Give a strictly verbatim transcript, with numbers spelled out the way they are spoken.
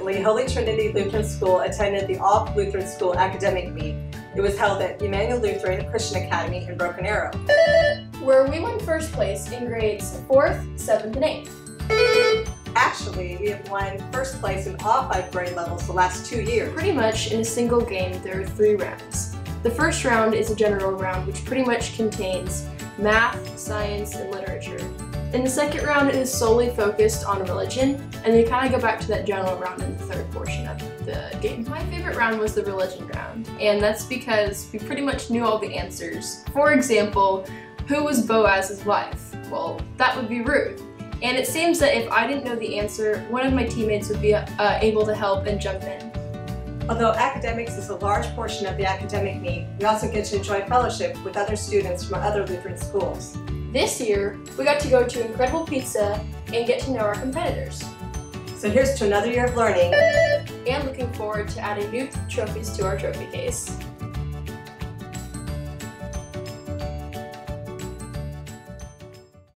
recently, Holy Trinity Lutheran School attended the All Lutheran School Academic Meet. It was held at Emmanuel Lutheran Christian Academy in Broken Arrow, where we won first place in grades fourth, seventh, and eighth. Actually, we have won first place in all five grade levels the last two years. Pretty much in a single game, there are three rounds. The first round is a general round, which pretty much contains math, science, and literature. In the second round, it is solely focused on religion, and we kind of go back to that general round in the third portion of the game. My favorite round was the religion round, and that's because we pretty much knew all the answers. For example, who was Boaz's wife? Well, that would be Ruth. And it seems that if I didn't know the answer, one of my teammates would be uh, able to help and jump in. Although academics is a large portion of the academic meet, we also get to enjoy fellowship with other students from other Lutheran schools. This year, we got to go to Incredible Pizza and get to know our competitors. So here's to another year of learning and looking forward to adding new trophies to our trophy case.